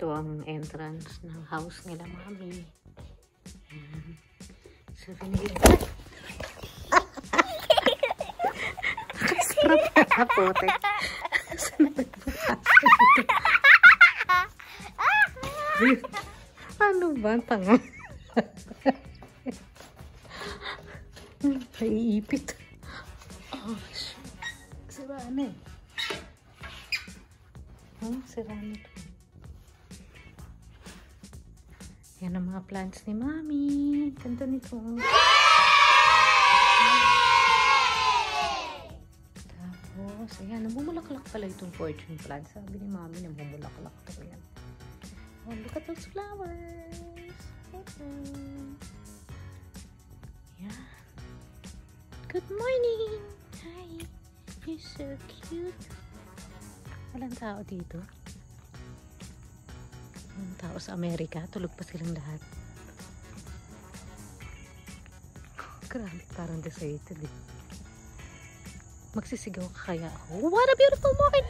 Ito ang entrance ng house nila, Mami. Ayan. So, pinigil. Nakasarap na puti. Saan nagbukas? Ano ba? Tanga. Naiipit. Oh, sira na eh. Sira na ito. Yan ang mga plants ni Mami. Ganda nito. Tapos, ayan. Namumulaklak pala itong fortune plant. Sabi ni Mami, namumulaklak ito. Ayan. Oh, look at those flowers. Yeah. Good morning. Hi. You're so cute. Walang tao dito. Walang tao sa Amerika. Tulog pa silang lahat. Grabe, parang deserted eh. Magsisigaw ka kaya ako. What a beautiful morning!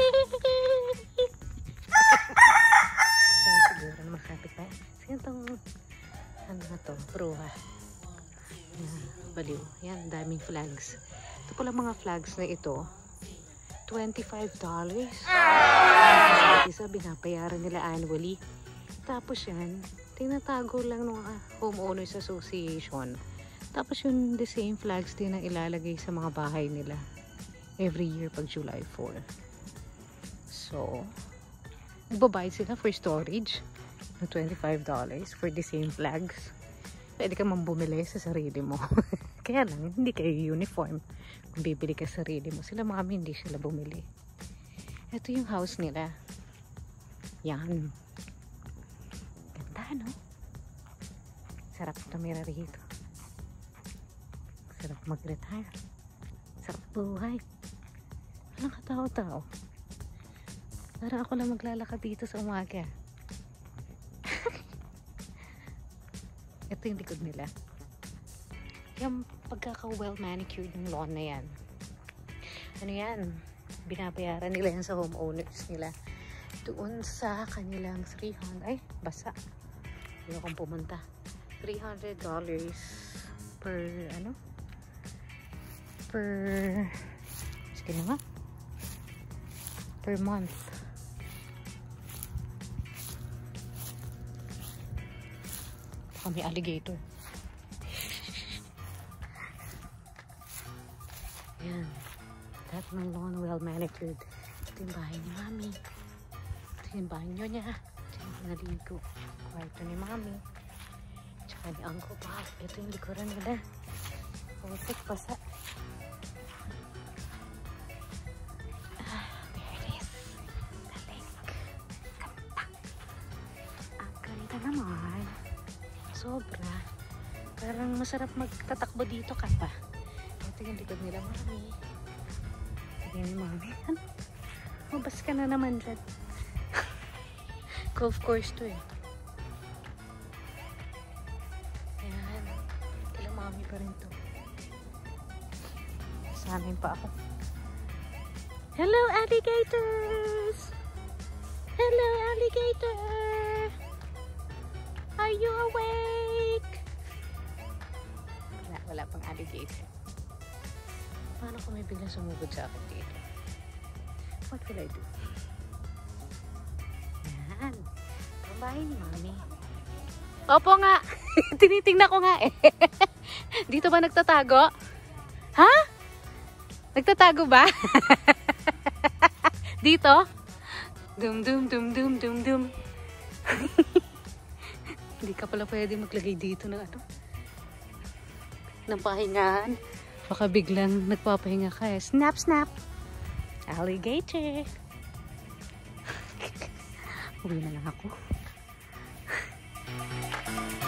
Siguro na makapit pa. Sige itong ano na to, bruha. Baliw. Yan, daming flags. Ito pala mga flags na ito. $25. Isa binabayaran nila annually. Tapos yan, tinatago lang ng homeowners association. Tapos yun, the same flags din ang ilalagay sa mga bahay nila every year pag July 4. So, nagbabayad sila for storage ng $25 for the same flags. Pwede ka bumili sa sarili mo. Kaya lang, hindi kayo uniform. Kung bibili ka sarili mo, sila Mami hindi sila bumili. Ito yung house nila. Yan. Ganda, no? Sarap tumira rito. Sarap mag-retire. Sarap buhay. Walang katao-tao. Para ako lang maglalakad dito sa umaga. Ito yung likod nila. Yung pagkaka-well manicured ng lawn na yan. Ano yan? Binabayaran nila yan sa homeowners nila. Doon sa kanilang 300. Ay, basa. Hindi akong pumunta. $300 per, ano? Per, sige na nga. Per month. Baka may alligator. Yan. Lahat ng lawn well manicured. Ito yung bahay ni Mami. Ito yung banyo niya. Ito yung naligo. Kwarto ni Mami. Tsaka ni Uncle Bob. Ito yung likuran nila. Putik, basa. There it is. The lake. Ganda. Ang ganda naman. Sobra. Parang masarap magtatakbo dito ka pa. Ito yung likod nila, Mami. Ito yung Mami. Ano? Mabas ka na naman dyan. Golf course to eh. Ayan. Kila Mami pa rin to. Sa amin pa ako. Hello, alligators! Hello, alligator! Are you awake? Wala pang alligator. Paano kung may biglang sumugod sa akin dito? What will I do? Yan. Ang bahay ni Mami. Opo nga. Tinitingnan ko nga eh. Dito ba nagtatago? Ha? Nagtatago ba? Dito? Dum dum dum dum dum dum. Hindi ka pala pwede maglagay dito ng ano? Ng pahingahan. Baka biglang nagpapahinga ka eh. Snap, snap! Alligator! Uwi na lang ako.